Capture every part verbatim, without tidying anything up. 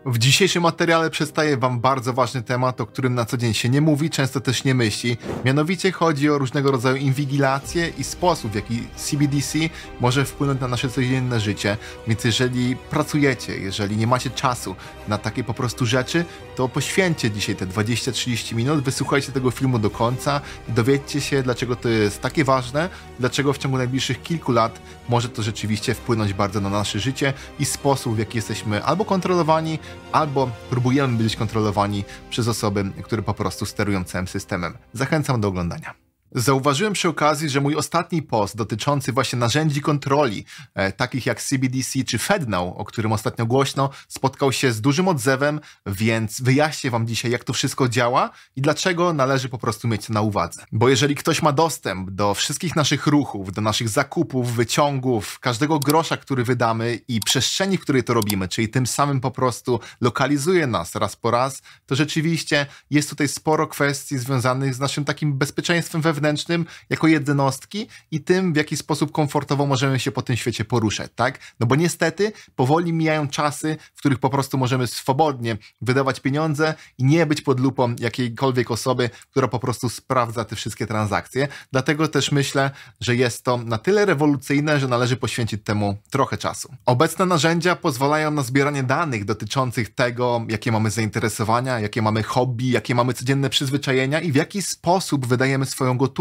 W dzisiejszym materiale przedstawię Wam bardzo ważny temat, o którym na co dzień się nie mówi, często też nie myśli. Mianowicie chodzi o różnego rodzaju inwigilacje i sposób, w jaki C B D C może wpłynąć na nasze codzienne życie. Więc jeżeli pracujecie, jeżeli nie macie czasu na takie po prostu rzeczy, to poświęćcie dzisiaj te dwadzieścia trzydzieści minut, wysłuchajcie tego filmu do końca i dowiedzcie się, dlaczego to jest takie ważne, dlaczego w ciągu najbliższych kilku lat może to rzeczywiście wpłynąć bardzo na nasze życie i sposób, w jaki jesteśmy albo kontrolowani, albo próbujemy być kontrolowani przez osoby, które po prostu sterują całym systemem. Zachęcam do oglądania. Zauważyłem przy okazji, że mój ostatni post dotyczący właśnie narzędzi kontroli, e, takich jak C B D C czy FedNow, o którym ostatnio głośno, spotkał się z dużym odzewem, więc wyjaśnię Wam dzisiaj, jak to wszystko działa i dlaczego należy po prostu mieć to na uwadze. Bo jeżeli ktoś ma dostęp do wszystkich naszych ruchów, do naszych zakupów, wyciągów, każdego grosza, który wydamy i przestrzeni, w której to robimy, czyli tym samym po prostu lokalizuje nas raz po raz, to rzeczywiście jest tutaj sporo kwestii związanych z naszym takim bezpieczeństwem wewnętrznym, jako jednostki i tym, w jaki sposób komfortowo możemy się po tym świecie poruszać, tak? No bo niestety powoli mijają czasy, w których po prostu możemy swobodnie wydawać pieniądze i nie być pod lupą jakiejkolwiek osoby, która po prostu sprawdza te wszystkie transakcje. Dlatego też myślę, że jest to na tyle rewolucyjne, że należy poświęcić temu trochę czasu. Obecne narzędzia pozwalają na zbieranie danych dotyczących tego, jakie mamy zainteresowania, jakie mamy hobby, jakie mamy codzienne przyzwyczajenia i w jaki sposób wydajemy swoją gotówkę,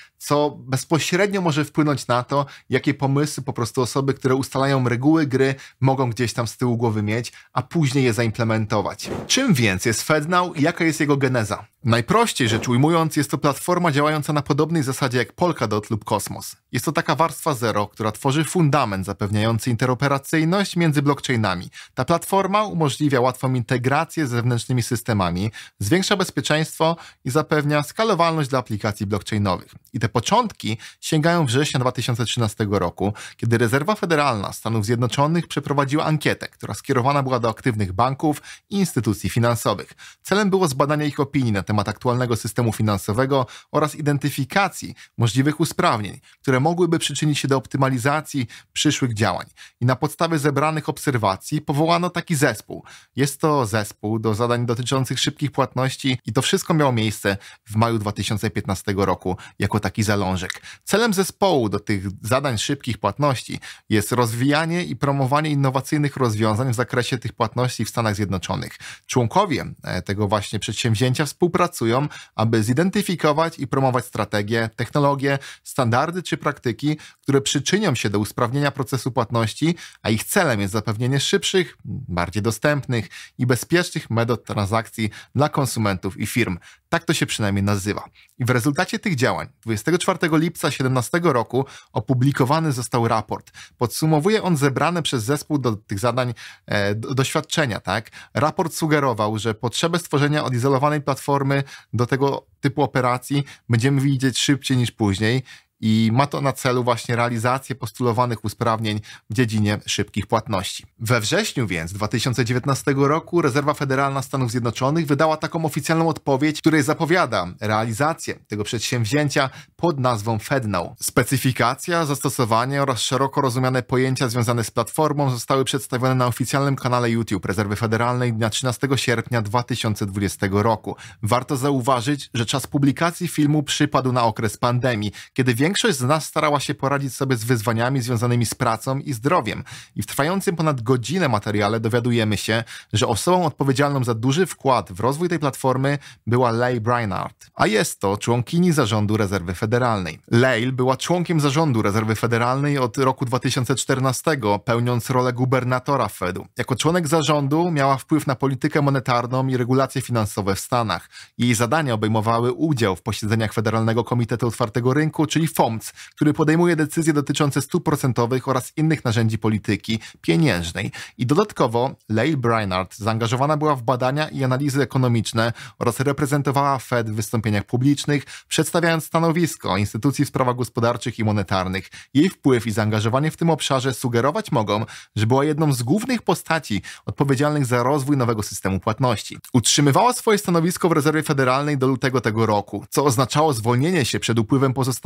co bezpośrednio może wpłynąć na to, jakie pomysły po prostu osoby, które ustalają reguły gry, mogą gdzieś tam z tyłu głowy mieć, a później je zaimplementować. Czym więc jest FedNow i jaka jest jego geneza? Najprościej rzecz ujmując, jest to platforma działająca na podobnej zasadzie jak Polkadot lub Cosmos. Jest to taka warstwa zero, która tworzy fundament zapewniający interoperacyjność między blockchainami. Ta platforma umożliwia łatwą integrację z zewnętrznymi systemami, zwiększa bezpieczeństwo i zapewnia skalowalność dla aplikacji blockchainowych. I te początki sięgają września dwa tysiące trzynastego roku, kiedy Rezerwa Federalna Stanów Zjednoczonych przeprowadziła ankietę, która skierowana była do aktywnych banków i instytucji finansowych. Celem było zbadanie ich opinii na temat aktualnego systemu finansowego oraz identyfikacji możliwych usprawnień, które mogłyby przyczynić się do optymalizacji przyszłych działań. I na podstawie zebranych obserwacji powołano taki zespół. Jest to zespół do zadań dotyczących szybkich płatności i to wszystko miało miejsce w maju dwa tysiące piętnastego roku jako taki zalążek. Celem zespołu do tych zadań szybkich płatności jest rozwijanie i promowanie innowacyjnych rozwiązań w zakresie tych płatności w Stanach Zjednoczonych. Członkowie tego właśnie przedsięwzięcia współpracują, aby zidentyfikować i promować strategie, technologie, standardy czy praktyki, które przyczynią się do usprawnienia procesu płatności, a ich celem jest zapewnienie szybszych, bardziej dostępnych i bezpiecznych metod transakcji dla konsumentów i firm. Tak to się przynajmniej nazywa. I w rezultacie tych działań dwudziestego czwartego lipca dwa tysiące siedemnastego roku opublikowany został raport. Podsumowuje on zebrane przez zespół do tych zadań e, do, doświadczenia. Tak? Raport sugerował, że potrzebę stworzenia odizolowanej platformy do tego typu operacji będziemy widzieć szybciej niż później. I ma to na celu właśnie realizację postulowanych usprawnień w dziedzinie szybkich płatności. We wrześniu więc dwa tysiące dziewiętnastego roku Rezerwa Federalna Stanów Zjednoczonych wydała taką oficjalną odpowiedź, w której zapowiada realizację tego przedsięwzięcia pod nazwą FedNow. Specyfikacja, zastosowanie oraz szeroko rozumiane pojęcia związane z platformą zostały przedstawione na oficjalnym kanale YouTube Rezerwy Federalnej dnia trzynastego sierpnia dwa tysiące dwudziestego roku. Warto zauważyć, że czas publikacji filmu przypadł na okres pandemii, kiedy większość Większość z nas starała się poradzić sobie z wyzwaniami związanymi z pracą i zdrowiem. I w trwającym ponad godzinę materiale dowiadujemy się, że osobą odpowiedzialną za duży wkład w rozwój tej platformy była Lael Brainard, a jest to członkini zarządu Rezerwy Federalnej. Lael była członkiem zarządu Rezerwy Federalnej od roku dwa tysiące czternastego, pełniąc rolę gubernatora Fedu. Jako członek zarządu miała wpływ na politykę monetarną i regulacje finansowe w Stanach. Jej zadania obejmowały udział w posiedzeniach Federalnego Komitetu Otwartego Rynku, czyli F O M C, który podejmuje decyzje dotyczące stóp procentowych oraz innych narzędzi polityki pieniężnej. I dodatkowo Lael Brainard zaangażowana była w badania i analizy ekonomiczne oraz reprezentowała Fed w wystąpieniach publicznych, przedstawiając stanowisko instytucji w sprawach gospodarczych i monetarnych. Jej wpływ i zaangażowanie w tym obszarze sugerować mogą, że była jedną z głównych postaci odpowiedzialnych za rozwój nowego systemu płatności. Utrzymywała swoje stanowisko w Rezerwie Federalnej do lutego tego roku, co oznaczało zwolnienie się przed upływem pozostałych trzech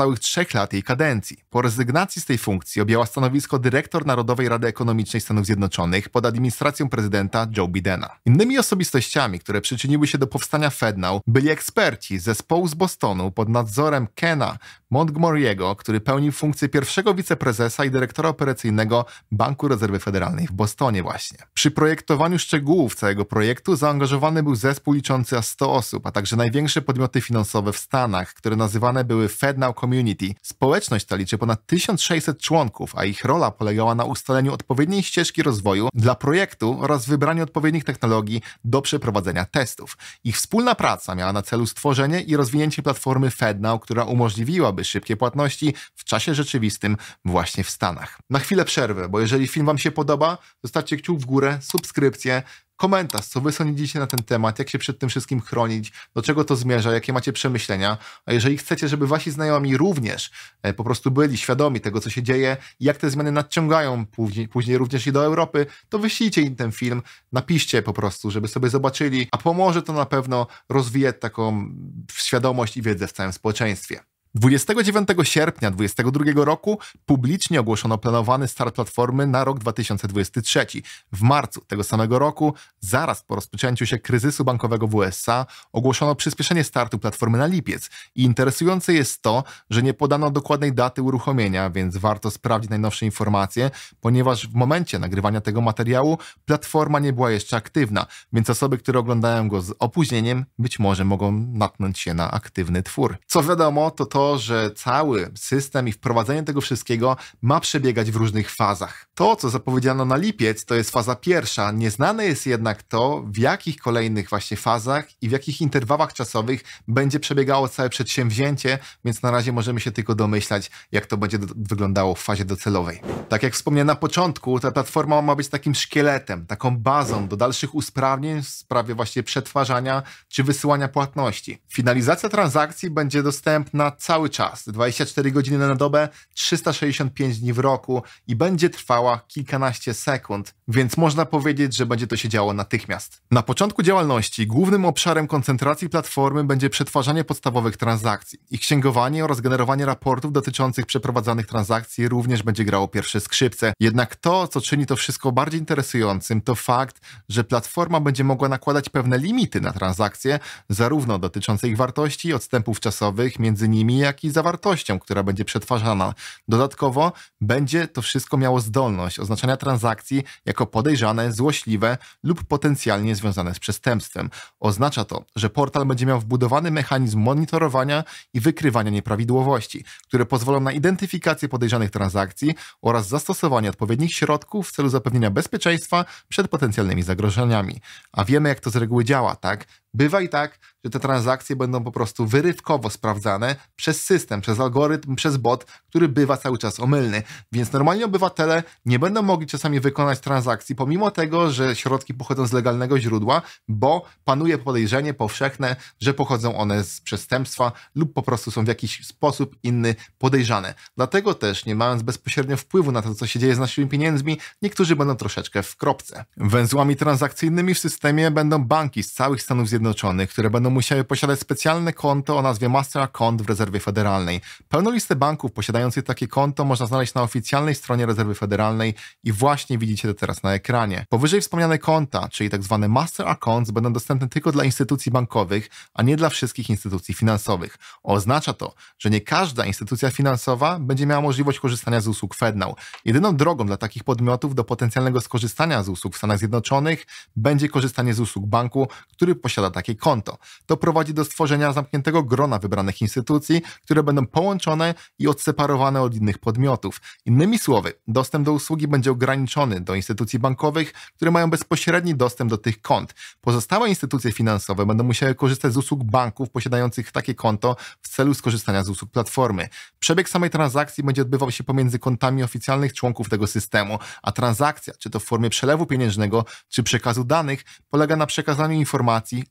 trzech lat jej kadencji. Po rezygnacji z tej funkcji objęła stanowisko dyrektor Narodowej Rady Ekonomicznej Stanów Zjednoczonych pod administracją prezydenta Joe Bidena. Innymi osobistościami, które przyczyniły się do powstania FedNow, byli eksperci z zespołu z Bostonu pod nadzorem Kena Montgomery'ego, który pełnił funkcję pierwszego wiceprezesa i dyrektora operacyjnego Banku Rezerwy Federalnej w Bostonie właśnie. Przy projektowaniu szczegółów całego projektu zaangażowany był zespół liczący aż sto osób, a także największe podmioty finansowe w Stanach, które nazywane były FedNow Community. Społeczność ta liczy ponad tysiąc sześćset członków, a ich rola polegała na ustaleniu odpowiedniej ścieżki rozwoju dla projektu oraz wybraniu odpowiednich technologii do przeprowadzenia testów. Ich wspólna praca miała na celu stworzenie i rozwinięcie platformy FedNow, która umożliwiłaby szybkie płatności w czasie rzeczywistym właśnie w Stanach. Na chwilę przerwę, bo jeżeli film Wam się podoba, zostawcie kciuk w górę, subskrypcję, komentarz, co wy sądzicie na ten temat, jak się przed tym wszystkim chronić, do czego to zmierza, jakie macie przemyślenia. A jeżeli chcecie, żeby wasi znajomi również e, po prostu byli świadomi tego, co się dzieje i jak te zmiany nadciągają później, później również i do Europy, to wyślijcie im ten film, napiszcie po prostu, żeby sobie zobaczyli, a pomoże to na pewno rozwijać taką świadomość i wiedzę w całym społeczeństwie. dwudziestego dziewiątego sierpnia dwudziestego drugiego roku publicznie ogłoszono planowany start platformy na rok dwa tysiące dwudziesty trzeci. W marcu tego samego roku, zaraz po rozpoczęciu się kryzysu bankowego w U S A, ogłoszono przyspieszenie startu platformy na lipiec. I interesujące jest to, że nie podano dokładnej daty uruchomienia, więc warto sprawdzić najnowsze informacje, ponieważ w momencie nagrywania tego materiału platforma nie była jeszcze aktywna, więc osoby, które oglądają go z opóźnieniem, być może mogą natknąć się na aktywny twór. Co wiadomo, to to, że cały system i wprowadzenie tego wszystkiego ma przebiegać w różnych fazach. To, co zapowiedziano na lipiec, to jest faza pierwsza. Nieznane jest jednak to, w jakich kolejnych właśnie fazach i w jakich interwałach czasowych będzie przebiegało całe przedsięwzięcie, więc na razie możemy się tylko domyślać, jak to będzie do- wyglądało w fazie docelowej. Tak jak wspomniałem na początku, ta platforma ma być takim szkieletem, taką bazą do dalszych usprawnień w sprawie właśnie przetwarzania czy wysyłania płatności. Finalizacja transakcji będzie dostępna cały Cały czas, dwadzieścia cztery godziny na dobę, trzysta sześćdziesiąt pięć dni w roku i będzie trwała kilkanaście sekund, więc można powiedzieć, że będzie to się działo natychmiast. Na początku działalności głównym obszarem koncentracji platformy będzie przetwarzanie podstawowych transakcji. Ich księgowanie oraz generowanie raportów dotyczących przeprowadzanych transakcji również będzie grało pierwsze skrzypce. Jednak to, co czyni to wszystko bardziej interesującym, to fakt, że platforma będzie mogła nakładać pewne limity na transakcje, zarówno dotyczące ich wartości, odstępów czasowych między nimi, jak i zawartością, która będzie przetwarzana. Dodatkowo będzie to wszystko miało zdolność oznaczania transakcji jako podejrzane, złośliwe lub potencjalnie związane z przestępstwem. Oznacza to, że portal będzie miał wbudowany mechanizm monitorowania i wykrywania nieprawidłowości, które pozwolą na identyfikację podejrzanych transakcji oraz zastosowanie odpowiednich środków w celu zapewnienia bezpieczeństwa przed potencjalnymi zagrożeniami. A wiemy, jak to z reguły działa, tak? Bywa i tak, że te transakcje będą po prostu wyrywkowo sprawdzane przez system, przez algorytm, przez bot, który bywa cały czas omylny. Więc normalni obywatele nie będą mogli czasami wykonać transakcji, pomimo tego, że środki pochodzą z legalnego źródła, bo panuje podejrzenie powszechne, że pochodzą one z przestępstwa lub po prostu są w jakiś sposób inny podejrzane. Dlatego też, nie mając bezpośrednio wpływu na to, co się dzieje z naszymi pieniędzmi, niektórzy będą troszeczkę w kropce. Węzłami transakcyjnymi w systemie będą banki z całych Stanów Zjednoczonych, które będą musiały posiadać specjalne konto o nazwie Master Account w Rezerwie Federalnej. Pełną listę banków posiadających takie konto można znaleźć na oficjalnej stronie Rezerwy Federalnej i właśnie widzicie to teraz na ekranie. Powyżej wspomniane konta, czyli tzw. Master Accounts, będą dostępne tylko dla instytucji bankowych, a nie dla wszystkich instytucji finansowych. Oznacza to, że nie każda instytucja finansowa będzie miała możliwość korzystania z usług FedNow. Jedyną drogą dla takich podmiotów do potencjalnego skorzystania z usług w Stanach Zjednoczonych będzie korzystanie z usług banku, który posiada takie konto. To prowadzi do stworzenia zamkniętego grona wybranych instytucji, które będą połączone i odseparowane od innych podmiotów. Innymi słowy, dostęp do usługi będzie ograniczony do instytucji bankowych, które mają bezpośredni dostęp do tych kont. Pozostałe instytucje finansowe będą musiały korzystać z usług banków posiadających takie konto w celu skorzystania z usług platformy. Przebieg samej transakcji będzie odbywał się pomiędzy kontami oficjalnych członków tego systemu, a transakcja, czy to w formie przelewu pieniężnego, czy przekazu danych, polega na przekazaniu informacji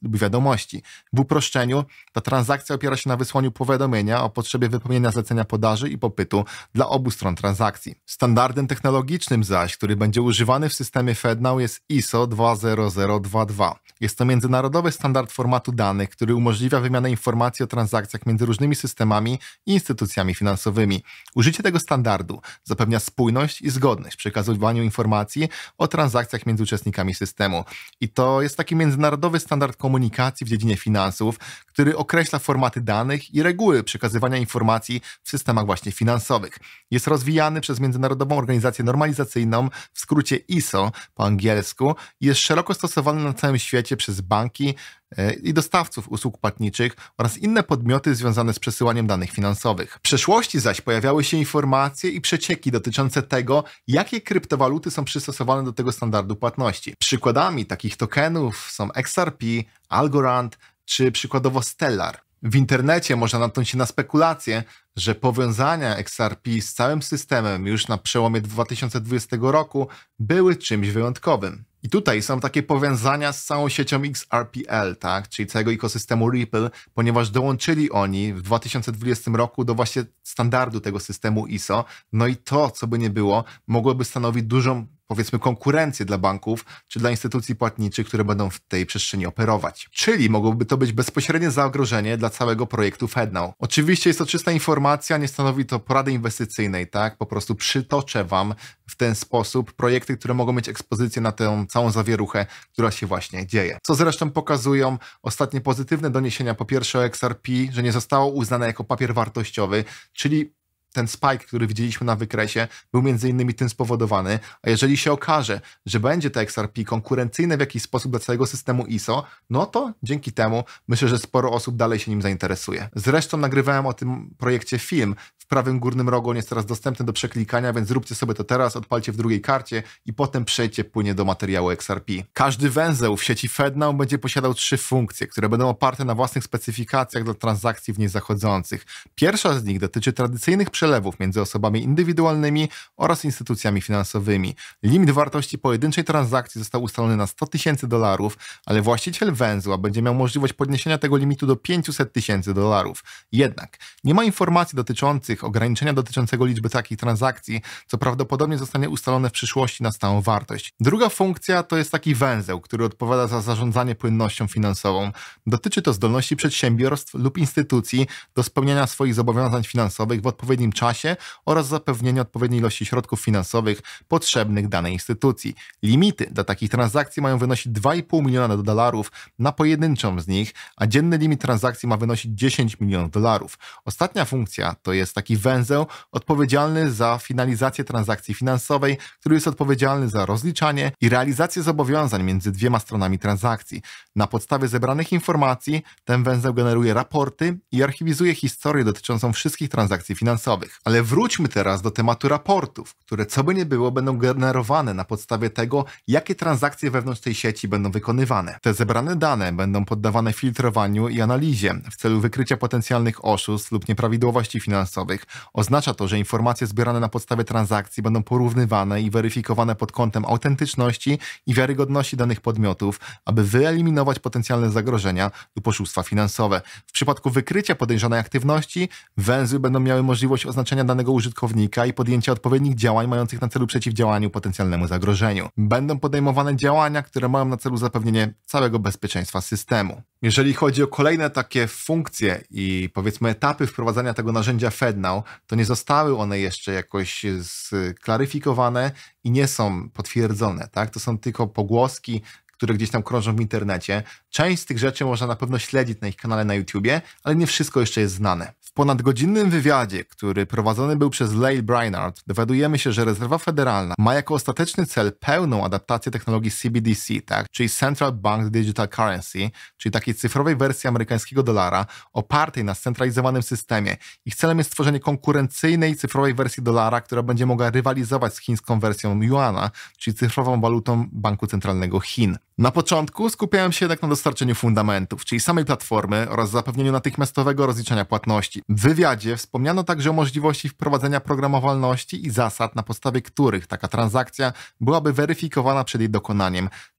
lub wiadomości. W uproszczeniu ta transakcja opiera się na wysłaniu powiadomienia o potrzebie wypełnienia zlecenia podaży i popytu dla obu stron transakcji. Standardem technologicznym zaś, który będzie używany w systemie FedNow, jest I S O dwa zero zero dwa dwa. Jest to międzynarodowy standard formatu danych, który umożliwia wymianę informacji o transakcjach między różnymi systemami i instytucjami finansowymi. Użycie tego standardu zapewnia spójność i zgodność w przekazywaniu informacji o transakcjach między uczestnikami systemu. I to jest taki międzynarodowy standard komunikacji w dziedzinie finansów, który określa formaty danych i reguły przekazywania informacji w systemach właśnie finansowych. Jest rozwijany przez Międzynarodową Organizację Normalizacyjną, w skrócie I S O po angielsku, i jest szeroko stosowany na całym świecie przez banki i dostawców usług płatniczych oraz inne podmioty związane z przesyłaniem danych finansowych. W przeszłości zaś pojawiały się informacje i przecieki dotyczące tego, jakie kryptowaluty są przystosowane do tego standardu płatności. Przykładami takich tokenów są X R P, Algorand czy przykładowo Stellar. W internecie można natknąć się na spekulacje, że powiązania X R P z całym systemem już na przełomie dwa tysiące dwudziestego roku były czymś wyjątkowym. I tutaj są takie powiązania z całą siecią X R P L, tak, czyli całego ekosystemu Ripple, ponieważ dołączyli oni w dwa tysiące dwudziestym roku do właśnie standardu tego systemu I S O. No i to, co by nie było, mogłoby stanowić dużą, powiedzmy, konkurencję dla banków czy dla instytucji płatniczych, które będą w tej przestrzeni operować. Czyli mogłoby to być bezpośrednie zagrożenie dla całego projektu FedNow. Oczywiście jest to czysta informacja, nie stanowi to porady inwestycyjnej, tak? Po prostu przytoczę wam w ten sposób projekty, które mogą mieć ekspozycję na tę całą zawieruchę, która się właśnie dzieje. Co zresztą pokazują ostatnie pozytywne doniesienia, po pierwsze o X R P, że nie zostało uznane jako papier wartościowy, czyli ten spike, który widzieliśmy na wykresie, był między innymi tym spowodowany, a jeżeli się okaże, że będzie to X R P konkurencyjne w jakiś sposób dla całego systemu I S O, no to dzięki temu myślę, że sporo osób dalej się nim zainteresuje. Zresztą nagrywałem o tym projekcie film. W prawym górnym rogu on jest teraz dostępny do przeklikania, więc zróbcie sobie to teraz, odpalcie w drugiej karcie i potem przejdźcie płynnie do materiału X R P. Każdy węzeł w sieci FedNow będzie posiadał trzy funkcje, które będą oparte na własnych specyfikacjach dla transakcji w niej zachodzących. Pierwsza z nich dotyczy tradycyjnych przelewów między osobami indywidualnymi oraz instytucjami finansowymi. Limit wartości pojedynczej transakcji został ustalony na sto tysięcy dolarów, ale właściciel węzła będzie miał możliwość podniesienia tego limitu do pięćset tysięcy dolarów. Jednak nie ma informacji dotyczących ograniczenia dotyczącego liczby takich transakcji, co prawdopodobnie zostanie ustalone w przyszłości na stałą wartość. Druga funkcja to jest taki węzeł, który odpowiada za zarządzanie płynnością finansową. Dotyczy to zdolności przedsiębiorstw lub instytucji do spełniania swoich zobowiązań finansowych w odpowiednim czasie oraz zapewnienia odpowiedniej ilości środków finansowych potrzebnych danej instytucji. Limity dla takich transakcji mają wynosić dwa i pół miliona dolarów na pojedynczą z nich, a dzienny limit transakcji ma wynosić dziesięć milionów dolarów. Ostatnia funkcja to jest taki węzeł odpowiedzialny za finalizację transakcji finansowej, który jest odpowiedzialny za rozliczanie i realizację zobowiązań między dwiema stronami transakcji. Na podstawie zebranych informacji ten węzeł generuje raporty i archiwizuje historię dotyczącą wszystkich transakcji finansowych. Ale wróćmy teraz do tematu raportów, które co by nie było będą generowane na podstawie tego, jakie transakcje wewnątrz tej sieci będą wykonywane. Te zebrane dane będą poddawane filtrowaniu i analizie w celu wykrycia potencjalnych oszustw lub nieprawidłowości finansowych. Oznacza to, że informacje zbierane na podstawie transakcji będą porównywane i weryfikowane pod kątem autentyczności i wiarygodności danych podmiotów, aby wyeliminować potencjalne zagrożenia lub oszustwa finansowe. W przypadku wykrycia podejrzanej aktywności węzły będą miały możliwość oznaczenia danego użytkownika i podjęcia odpowiednich działań mających na celu przeciwdziałaniu potencjalnemu zagrożeniu. Będą podejmowane działania, które mają na celu zapewnienie całego bezpieczeństwa systemu. Jeżeli chodzi o kolejne takie funkcje i powiedzmy etapy wprowadzania tego narzędzia FedNow, to nie zostały one jeszcze jakoś sklaryfikowane i nie są potwierdzone, tak? To są tylko pogłoski, które gdzieś tam krążą w internecie. Część z tych rzeczy można na pewno śledzić na ich kanale na YouTubie, ale nie wszystko jeszcze jest znane. W ponadgodzinnym wywiadzie, który prowadzony był przez Lael Brainard, dowiadujemy się, że Rezerwa Federalna ma jako ostateczny cel pełną adaptację technologii C B D C, tak? Czyli Central Bank Digital Currency, czyli takiej cyfrowej wersji amerykańskiego dolara opartej na scentralizowanym systemie. Ich celem jest stworzenie konkurencyjnej cyfrowej wersji dolara, która będzie mogła rywalizować z chińską wersją juana, czyli cyfrową walutą Banku Centralnego Chin. Na początku skupiałem się jednak na dostarczeniu fundamentów, czyli samej platformy oraz zapewnieniu natychmiastowego rozliczania płatności. W wywiadzie wspomniano także o możliwości wprowadzenia programowalności i zasad, na podstawie których taka transakcja byłaby weryfikowana przed jej dokonaniem.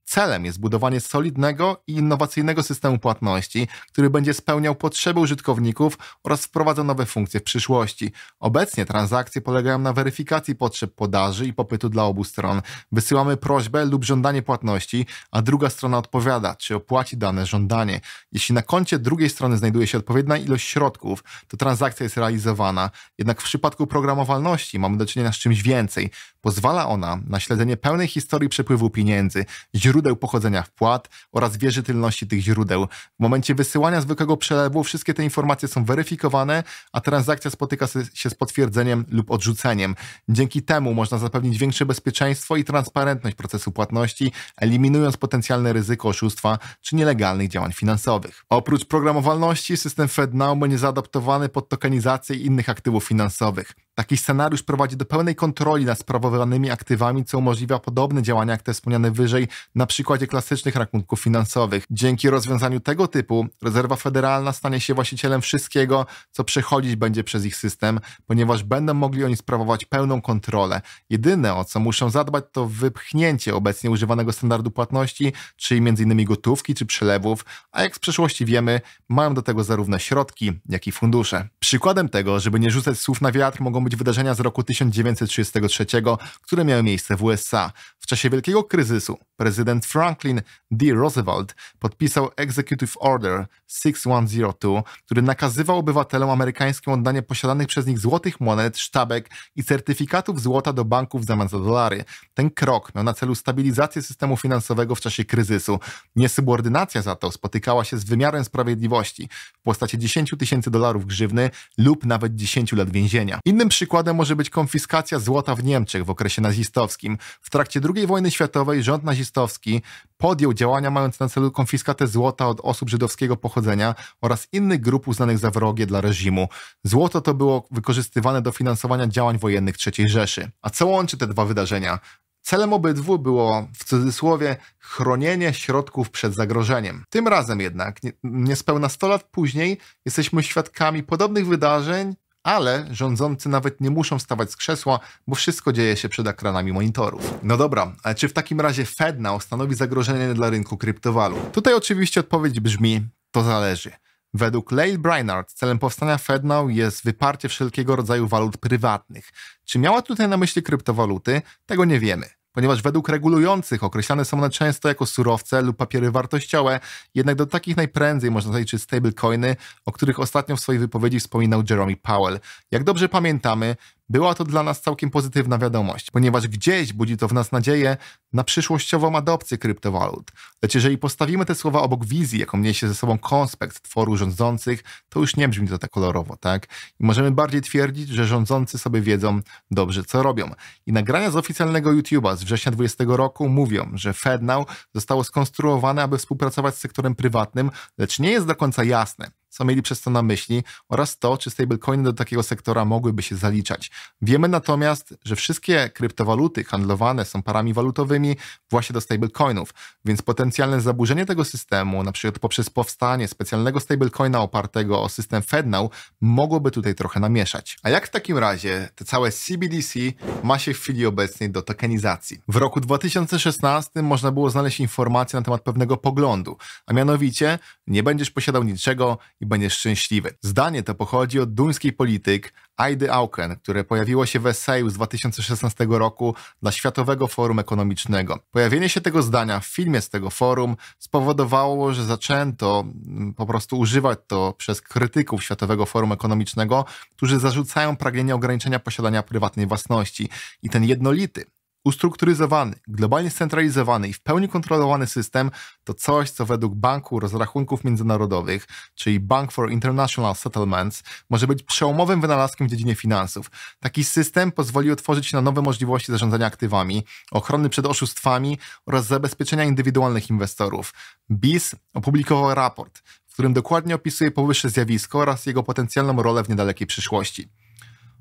Celem jest budowanie solidnego i innowacyjnego systemu płatności, który będzie spełniał potrzeby użytkowników oraz wprowadzał nowe funkcje w przyszłości. Obecnie transakcje polegają na weryfikacji potrzeb podaży i popytu dla obu stron. Wysyłamy prośbę lub żądanie płatności, a druga strona odpowiada, czy opłaci dane żądanie. Jeśli na koncie drugiej strony znajduje się odpowiednia ilość środków, to transakcja jest realizowana. Jednak w przypadku programowalności mamy do czynienia z czymś więcej. Pozwala ona na śledzenie pełnej historii przepływu pieniędzy, źródeł pochodzenia wpłat oraz wierzytelności tych źródeł. W momencie wysyłania zwykłego przelewu wszystkie te informacje są weryfikowane, a transakcja spotyka się z potwierdzeniem lub odrzuceniem. Dzięki temu można zapewnić większe bezpieczeństwo i transparentność procesu płatności, eliminując potencjalne ryzyko oszustwa czy nielegalnych działań finansowych. Oprócz programowalności, system FedNow będzie zaadaptowany pod tokenizację i innych aktywów finansowych. Taki scenariusz prowadzi do pełnej kontroli nad sprawowanymi aktywami, co umożliwia podobne działania jak te wspomniane wyżej na przykładzie klasycznych rachunków finansowych. Dzięki rozwiązaniu tego typu Rezerwa Federalna stanie się właścicielem wszystkiego, co przechodzić będzie przez ich system, ponieważ będą mogli oni sprawować pełną kontrolę. Jedyne, o co muszą zadbać, to wypchnięcie obecnie używanego standardu płatności, czyli między innymi gotówki czy przelewów, a jak z przeszłości wiemy, mają do tego zarówno środki, jak i fundusze. Przykładem tego, żeby nie rzucać słów na wiatr, mogą być wydarzenia z roku tysiąc dziewięćset trzydziestego trzeciego, które miały miejsce w U S A. W czasie wielkiego kryzysu prezydent Franklin D. Roosevelt podpisał Executive Order sześć tysiąc dwa, który nakazywał obywatelom amerykańskim oddanie posiadanych przez nich złotych monet, sztabek i certyfikatów złota do banków w zamian za dolary. Ten krok miał na celu stabilizację systemu finansowego w czasie kryzysu. Niesubordynacja za to spotykała się z wymiarem sprawiedliwości w postaci dziesięciu tysięcy dolarów grzywny lub nawet dziesięciu lat więzienia. Innym przykładem może być konfiskacja złota w Niemczech w okresie nazistowskim. W trakcie drugiej wojny światowej rząd nazistowski podjął działania mające na celu konfiskatę złota od osób żydowskiego pochodzenia oraz innych grup uznanych za wrogie dla reżimu. Złoto to było wykorzystywane do finansowania działań wojennych trzeciej Rzeszy. A co łączy te dwa wydarzenia? Celem obydwu było, w cudzysłowie, chronienie środków przed zagrożeniem. Tym razem jednak, nie, niespełna sto lat później, jesteśmy świadkami podobnych wydarzeń, ale rządzący nawet nie muszą wstawać z krzesła, bo wszystko dzieje się przed ekranami monitorów. No dobra, ale czy w takim razie FedNow stanowi zagrożenie dla rynku kryptowalut? Tutaj oczywiście odpowiedź brzmi, to zależy. Według Lael Brainard celem powstania FedNow jest wyparcie wszelkiego rodzaju walut prywatnych. Czy miała tutaj na myśli kryptowaluty? Tego nie wiemy. Ponieważ według regulujących określane są one często jako surowce lub papiery wartościowe, jednak do takich najprędzej można zaliczyć stablecoiny, o których ostatnio w swojej wypowiedzi wspominał Jerome Powell. Jak dobrze pamiętamy, była to dla nas całkiem pozytywna wiadomość, ponieważ gdzieś budzi to w nas nadzieję na przyszłościową adopcję kryptowalut. Lecz jeżeli postawimy te słowa obok wizji, jaką niesie ze sobą konspekt tworu rządzących, to już nie brzmi to tak kolorowo, tak? I możemy bardziej twierdzić, że rządzący sobie wiedzą dobrze, co robią. I nagrania z oficjalnego YouTube'a z września dwudziestego roku mówią, że FedNow zostało skonstruowane, aby współpracować z sektorem prywatnym, lecz nie jest do końca jasne, co mieli przez to na myśli oraz to, czy stablecoiny do takiego sektora mogłyby się zaliczać. Wiemy natomiast, że wszystkie kryptowaluty handlowane są parami walutowymi właśnie do stablecoinów, więc potencjalne zaburzenie tego systemu, na przykład poprzez powstanie specjalnego stablecoina opartego o system FedNow, mogłoby tutaj trochę namieszać. A jak w takim razie te całe C B D C ma się w chwili obecnej do tokenizacji? W roku dwa tysiące szesnastym można było znaleźć informacje na temat pewnego poglądu, a mianowicie nie będziesz posiadał niczego i będziesz szczęśliwy. Zdanie to pochodzi od duńskiej polityk Ide Auken, które pojawiło się w eseju z dwa tysiące szesnastego roku dla Światowego Forum Ekonomicznego. Pojawienie się tego zdania w filmie z tego forum spowodowało, że zaczęto po prostu używać to przez krytyków Światowego Forum Ekonomicznego, którzy zarzucają pragnienie ograniczenia posiadania prywatnej własności. I ten jednolity, ustrukturyzowany, globalnie scentralizowany i w pełni kontrolowany system to coś, co według Banku Rozrachunków Międzynarodowych, czyli Bank for International Settlements, może być przełomowym wynalazkiem w dziedzinie finansów. Taki system pozwoli otworzyć się na nowe możliwości zarządzania aktywami, ochrony przed oszustwami oraz zabezpieczenia indywidualnych inwestorów. B I S opublikował raport, w którym dokładnie opisuje powyższe zjawisko oraz jego potencjalną rolę w niedalekiej przyszłości.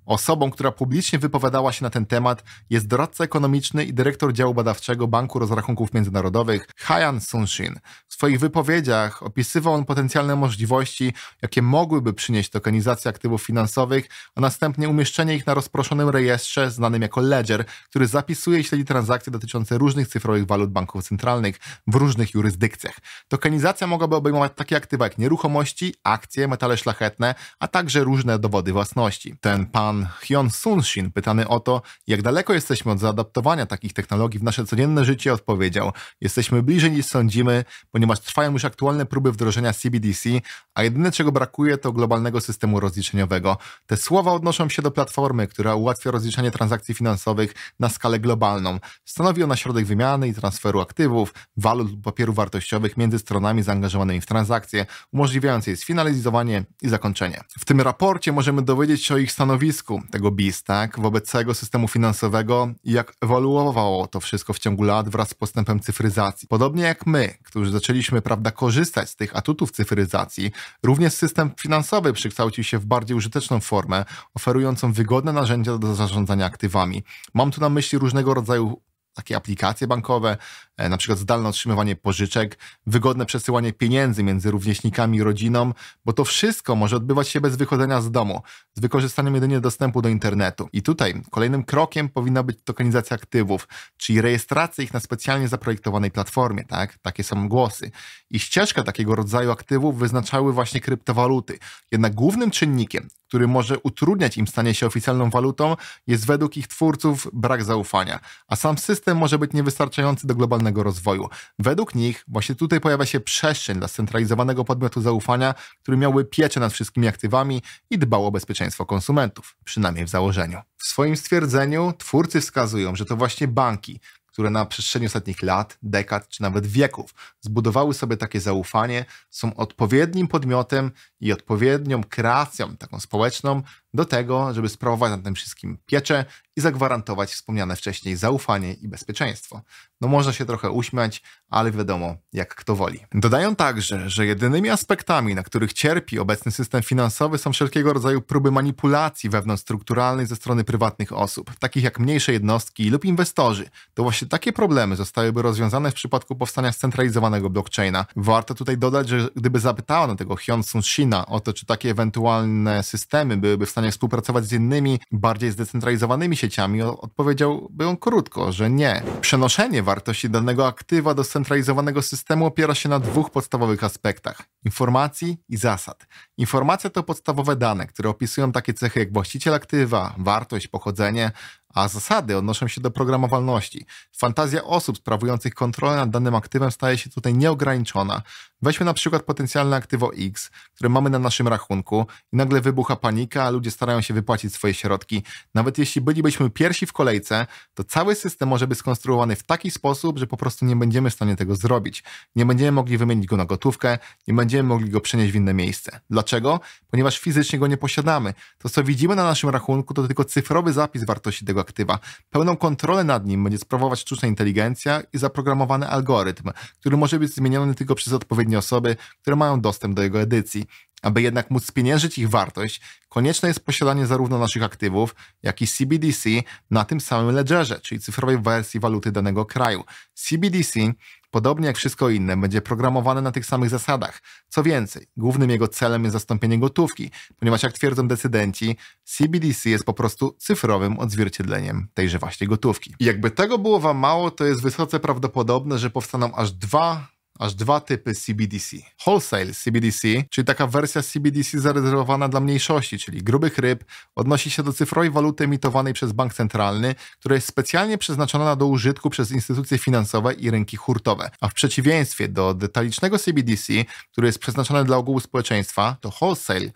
Osobą, która publicznie wypowiadała się na ten temat, jest doradca ekonomiczny i dyrektor działu badawczego Banku Rozrachunków Międzynarodowych Hyan Sun-shin. W swoich wypowiedziach opisywał on potencjalne możliwości, jakie mogłyby przynieść tokenizacja aktywów finansowych, a następnie umieszczenie ich na rozproszonym rejestrze znanym jako Ledger, który zapisuje i śledzi transakcje dotyczące różnych cyfrowych walut banków centralnych w różnych jurysdykcjach. Tokenizacja mogłaby obejmować takie aktywa jak nieruchomości, akcje, metale szlachetne, a także różne dowody własności. Ten pan Hyan Sun-shin, pytany o to, jak daleko jesteśmy od zaadaptowania takich technologii w nasze codzienne życie, odpowiedział: jesteśmy bliżej niż sądzimy, ponieważ trwają już aktualne próby wdrożenia C B D C, a jedyne czego brakuje to globalnego systemu rozliczeniowego. Te słowa odnoszą się do platformy, która ułatwia rozliczanie transakcji finansowych na skalę globalną. Stanowi ona środek wymiany i transferu aktywów, walut lub papierów wartościowych między stronami zaangażowanymi w transakcje, umożliwiając jej sfinalizowanie i zakończenie. W tym raporcie możemy dowiedzieć się o ich stanowisku, tego B I S, tak, wobec całego systemu finansowego i jak ewoluowało to wszystko w ciągu lat wraz z postępem cyfryzacji. Podobnie jak my, którzy zaczęliśmy, prawda, korzystać z tych atutów cyfryzacji, również system finansowy przekształcił się w bardziej użyteczną formę, oferującą wygodne narzędzia do zarządzania aktywami. Mam tu na myśli różnego rodzaju takie aplikacje bankowe, na przykład zdalne otrzymywanie pożyczek, wygodne przesyłanie pieniędzy między rówieśnikami i rodziną, bo to wszystko może odbywać się bez wychodzenia z domu, z wykorzystaniem jedynie dostępu do internetu. I tutaj kolejnym krokiem powinna być tokenizacja aktywów, czyli rejestracja ich na specjalnie zaprojektowanej platformie, tak? Takie są głosy. I ścieżkę takiego rodzaju aktywów wyznaczały właśnie kryptowaluty. Jednak głównym czynnikiem, który może utrudniać im stanie się oficjalną walutą, jest według ich twórców brak zaufania, a sam system może być niewystarczający do globalnego rozwoju. Według nich właśnie tutaj pojawia się przestrzeń dla scentralizowanego podmiotu zaufania, który miałby pieczę nad wszystkimi aktywami i dbał o bezpieczeństwo konsumentów, przynajmniej w założeniu. W swoim stwierdzeniu twórcy wskazują, że to właśnie banki, które na przestrzeni ostatnich lat, dekad czy nawet wieków zbudowały sobie takie zaufanie, są odpowiednim podmiotem i odpowiednią kreacją taką społeczną do tego, żeby sprawować nad tym wszystkim pieczę i zagwarantować wspomniane wcześniej zaufanie i bezpieczeństwo. No można się trochę uśmiać, ale wiadomo, jak kto woli. Dodają także, że jedynymi aspektami, na których cierpi obecny system finansowy, są wszelkiego rodzaju próby manipulacji wewnątrzstrukturalnej ze strony prywatnych osób, takich jak mniejsze jednostki lub inwestorzy. To właśnie takie problemy zostałyby rozwiązane w przypadku powstania scentralizowanego blockchaina. Warto tutaj dodać, że gdyby zapytano tego Hyan Sun-shina o to, czy takie ewentualne systemy byłyby w stanie współpracować z innymi, bardziej zdecentralizowanymi sieciami, odpowiedziałby on krótko, że nie. Przenoszenie wartości danego aktywa do scentralizowanego systemu opiera się na dwóch podstawowych aspektach: informacji i zasad. Informacja to podstawowe dane, które opisują takie cechy jak właściciel aktywa, wartość, pochodzenie, a zasady odnoszą się do programowalności. Fantazja osób sprawujących kontrolę nad danym aktywem staje się tutaj nieograniczona. Weźmy na przykład potencjalne aktywo X, które mamy na naszym rachunku i nagle wybucha panika, a ludzie starają się wypłacić swoje środki. Nawet jeśli bylibyśmy pierwsi w kolejce, to cały system może być skonstruowany w taki sposób, że po prostu nie będziemy w stanie tego zrobić. Nie będziemy mogli wymienić go na gotówkę, nie będziemy mogli go przenieść w inne miejsce. Dlaczego? Ponieważ fizycznie go nie posiadamy. To, co widzimy na naszym rachunku, to tylko cyfrowy zapis wartości tego aktywa. Pełną kontrolę nad nim będzie sprawować sztuczna inteligencja i zaprogramowany algorytm, który może być zmieniony tylko przez odpowiednie osoby, które mają dostęp do jego edycji. Aby jednak móc spieniężyć ich wartość, konieczne jest posiadanie zarówno naszych aktywów, jak i C B D C na tym samym ledgerze, czyli cyfrowej wersji waluty danego kraju. C B D C, podobnie jak wszystko inne, będzie programowane na tych samych zasadach. Co więcej, głównym jego celem jest zastąpienie gotówki, ponieważ jak twierdzą decydenci, C B D C jest po prostu cyfrowym odzwierciedleniem tejże właśnie gotówki. I jakby tego było wam mało, to jest wysoce prawdopodobne, że powstaną aż dwa aż dwa typy C B D C. Wholesale C B D C, czyli taka wersja C B D C zarezerwowana dla mniejszości, czyli grubych ryb, odnosi się do cyfrowej waluty emitowanej przez bank centralny, która jest specjalnie przeznaczona do użytku przez instytucje finansowe i rynki hurtowe. A w przeciwieństwie do detalicznego C B D C, który jest przeznaczony dla ogółu społeczeństwa, to wholesale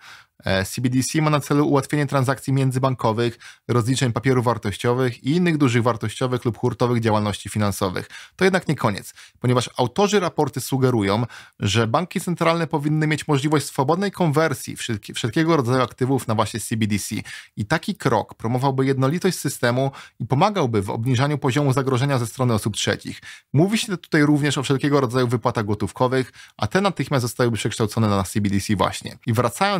C B D C ma na celu ułatwienie transakcji międzybankowych, rozliczeń papierów wartościowych i innych dużych wartościowych lub hurtowych działalności finansowych. To jednak nie koniec, ponieważ autorzy raporty sugerują, że banki centralne powinny mieć możliwość swobodnej konwersji wszelki, wszelkiego rodzaju aktywów na właśnie C B D C. I taki krok promowałby jednolitość systemu i pomagałby w obniżaniu poziomu zagrożenia ze strony osób trzecich. Mówi się tutaj również o wszelkiego rodzaju wypłatach gotówkowych, a te natychmiast zostałyby przekształcone na C B D C właśnie. I wracając jeszcze do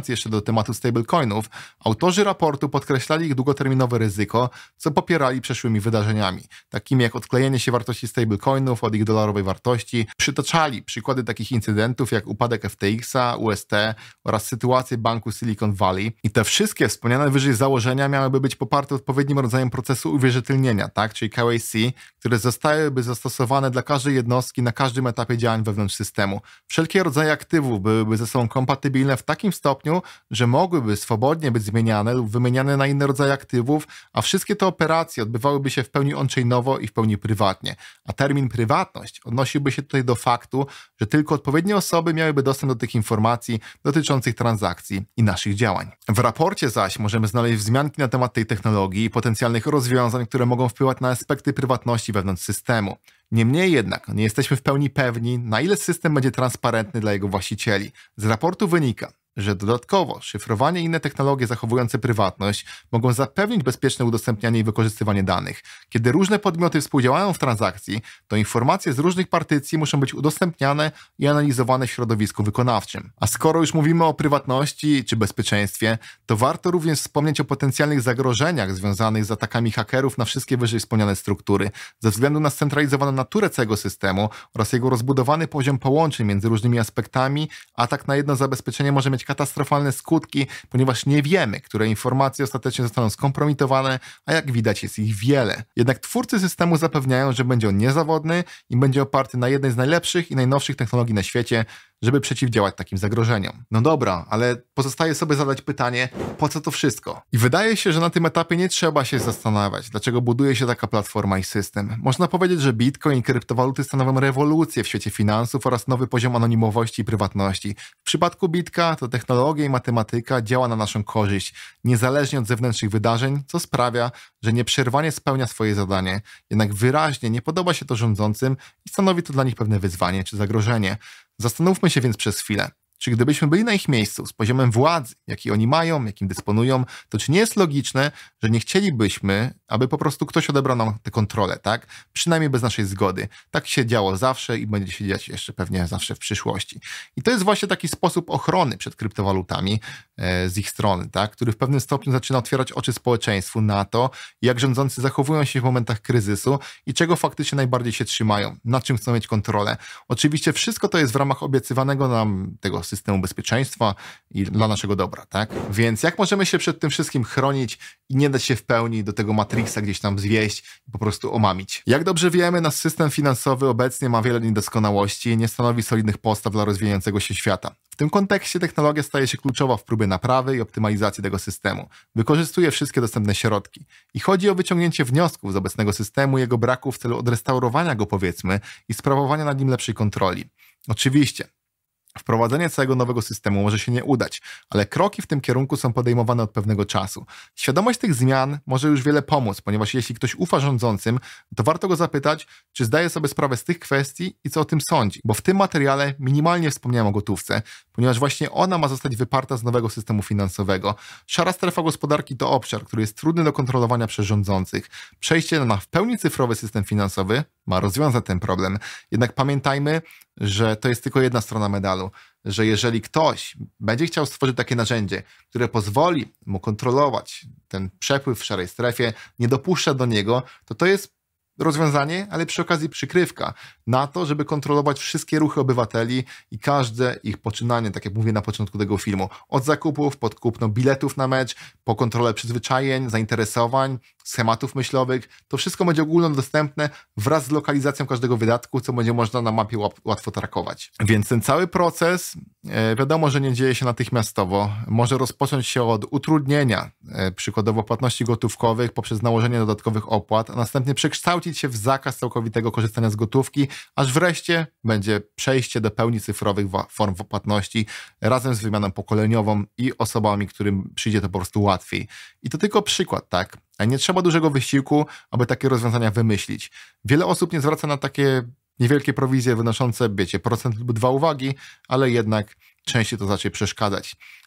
tematu stablecoinów, autorzy raportu podkreślali ich długoterminowe ryzyko, co popierali przeszłymi wydarzeniami, takimi jak odklejenie się wartości stablecoinów od ich dolarowej wartości. Przytaczali przykłady takich incydentów jak upadek F T X-a, U S T oraz sytuację banku Silicon Valley. I te wszystkie wspomniane wyżej założenia miałyby być poparte odpowiednim rodzajem procesu uwierzytelnienia, tak, czyli K Y C, które zostałyby zastosowane dla każdej jednostki na każdym etapie działań wewnątrz systemu. Wszelkie rodzaje aktywów byłyby ze sobą kompatybilne w takim stopniu, że mogłyby swobodnie być zmieniane lub wymieniane na inne rodzaje aktywów, a wszystkie te operacje odbywałyby się w pełni on-chainowo i w pełni prywatnie. A termin prywatność odnosiłby się tutaj do faktu, że tylko odpowiednie osoby miałyby dostęp do tych informacji dotyczących transakcji i naszych działań. W raporcie zaś możemy znaleźć wzmianki na temat tej technologii i potencjalnych rozwiązań, które mogą wpływać na aspekty prywatności wewnątrz systemu. Niemniej jednak nie jesteśmy w pełni pewni, na ile system będzie transparentny dla jego właścicieli. Z raportu wynika, że dodatkowo szyfrowanie i inne technologie zachowujące prywatność mogą zapewnić bezpieczne udostępnianie i wykorzystywanie danych. Kiedy różne podmioty współdziałają w transakcji, to informacje z różnych partycji muszą być udostępniane i analizowane w środowisku wykonawczym. A skoro już mówimy o prywatności czy bezpieczeństwie, to warto również wspomnieć o potencjalnych zagrożeniach związanych z atakami hakerów na wszystkie wyżej wspomniane struktury. Ze względu na scentralizowaną naturę całego systemu oraz jego rozbudowany poziom połączeń między różnymi aspektami, atak na jedno zabezpieczenie może mieć katastrofalne skutki, ponieważ nie wiemy, które informacje ostatecznie zostaną skompromitowane, a jak widać jest ich wiele. Jednak twórcy systemu zapewniają, że będzie on niezawodny i będzie oparty na jednej z najlepszych i najnowszych technologii na świecie, żeby przeciwdziałać takim zagrożeniom. No dobra, ale pozostaje sobie zadać pytanie, po co to wszystko? I wydaje się, że na tym etapie nie trzeba się zastanawiać, dlaczego buduje się taka platforma i system. Można powiedzieć, że Bitcoin i kryptowaluty stanowią rewolucję w świecie finansów oraz nowy poziom anonimowości i prywatności. W przypadku Bitka to technologia i matematyka działa na naszą korzyść, niezależnie od zewnętrznych wydarzeń, co sprawia, że nieprzerwanie spełnia swoje zadanie. Jednak wyraźnie nie podoba się to rządzącym i stanowi to dla nich pewne wyzwanie czy zagrożenie. Zastanówmy się więc przez chwilę, czy gdybyśmy byli na ich miejscu z poziomem władzy, jaki oni mają, jakim dysponują, to czy nie jest logiczne, że nie chcielibyśmy, aby po prostu ktoś odebrał nam tę kontrolę, tak? Przynajmniej bez naszej zgody. Tak się działo zawsze i będzie się dziać jeszcze pewnie zawsze w przyszłości. I to jest właśnie taki sposób ochrony przed kryptowalutami e, z ich strony, tak? Który w pewnym stopniu zaczyna otwierać oczy społeczeństwu na to, jak rządzący zachowują się w momentach kryzysu i czego faktycznie najbardziej się trzymają, nad czym chcą mieć kontrolę. Oczywiście wszystko to jest w ramach obiecywanego nam tego systemu bezpieczeństwa i dla naszego dobra, tak? Więc jak możemy się przed tym wszystkim chronić i nie dać się w pełni do tego Matrixa gdzieś tam zwieść i po prostu omamić? Jak dobrze wiemy, nasz system finansowy obecnie ma wiele niedoskonałości i nie stanowi solidnych podstaw dla rozwijającego się świata. W tym kontekście technologia staje się kluczowa w próbie naprawy i optymalizacji tego systemu. Wykorzystuje wszystkie dostępne środki. I chodzi o wyciągnięcie wniosków z obecnego systemu i jego braku w celu odrestaurowania go, powiedzmy, i sprawowania nad nim lepszej kontroli. Oczywiście, wprowadzenie całego nowego systemu może się nie udać, ale kroki w tym kierunku są podejmowane od pewnego czasu. Świadomość tych zmian może już wiele pomóc, ponieważ jeśli ktoś ufa rządzącym, to warto go zapytać, czy zdaje sobie sprawę z tych kwestii i co o tym sądzi. Bo w tym materiale minimalnie wspomniałem o gotówce, ponieważ właśnie ona ma zostać wyparta z nowego systemu finansowego. Szara strefa gospodarki to obszar, który jest trudny do kontrolowania przez rządzących. Przejście na w pełni cyfrowy system finansowy ma rozwiązać ten problem. Jednak pamiętajmy, że to jest tylko jedna strona medalu, że jeżeli ktoś będzie chciał stworzyć takie narzędzie, które pozwoli mu kontrolować ten przepływ w szarej strefie, nie dopuszcza do niego, to to jest rozwiązanie, ale przy okazji przykrywka na to, żeby kontrolować wszystkie ruchy obywateli i każde ich poczynanie, tak jak mówię na początku tego filmu. Od zakupów, pod kupno biletów na mecz, po kontrolę przyzwyczajeń, zainteresowań, schematów myślowych. To wszystko będzie ogólnodostępne wraz z lokalizacją każdego wydatku, co będzie można na mapie łatwo trakować. Więc ten cały proces, wiadomo, że nie dzieje się natychmiastowo. Może rozpocząć się od utrudnienia, przykładowo płatności gotówkowych poprzez nałożenie dodatkowych opłat, a następnie przekształcić się w zakaz całkowitego korzystania z gotówki, aż wreszcie będzie przejście do pełni cyfrowych form płatności razem z wymianą pokoleniową i osobami, którym przyjdzie to po prostu łatwiej. I to tylko przykład, tak? A nie trzeba dużego wysiłku, aby takie rozwiązania wymyślić. Wiele osób nie zwraca na takie niewielkie prowizje wynoszące, wiecie, procent lub dwa uwagi, ale jednak częściej to zacznie przeszkadzać.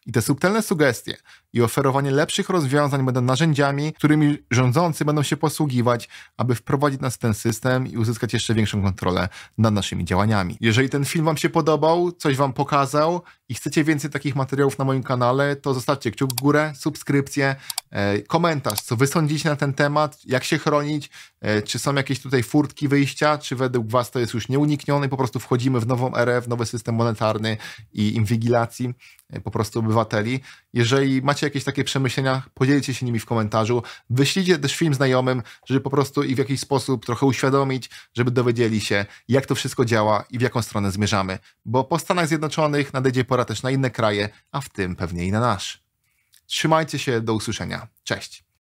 I te subtelne sugestie i oferowanie lepszych rozwiązań będą narzędziami, którymi rządzący będą się posługiwać, aby wprowadzić nas w ten system i uzyskać jeszcze większą kontrolę nad naszymi działaniami. Jeżeli ten film wam się podobał, coś wam pokazał i chcecie więcej takich materiałów na moim kanale, to zostawcie kciuk w górę, subskrypcję, e, komentarz, co wy sądzicie na ten temat, jak się chronić, e, czy są jakieś tutaj furtki wyjścia, czy według was to jest już nieuniknione i po prostu wchodzimy w nową erę, w nowy system monetarny i inwigilacji e, po prostu obywateli. Jeżeli macie jakieś takie przemyślenia, podzielcie się nimi w komentarzu, wyślijcie też film znajomym, żeby po prostu ich w jakiś sposób trochę uświadomić, żeby dowiedzieli się, jak to wszystko działa i w jaką stronę zmierzamy. Bo po Stanach Zjednoczonych nadejdzie pora też na inne kraje, a w tym pewnie i na nasz. Trzymajcie się, do usłyszenia. Cześć!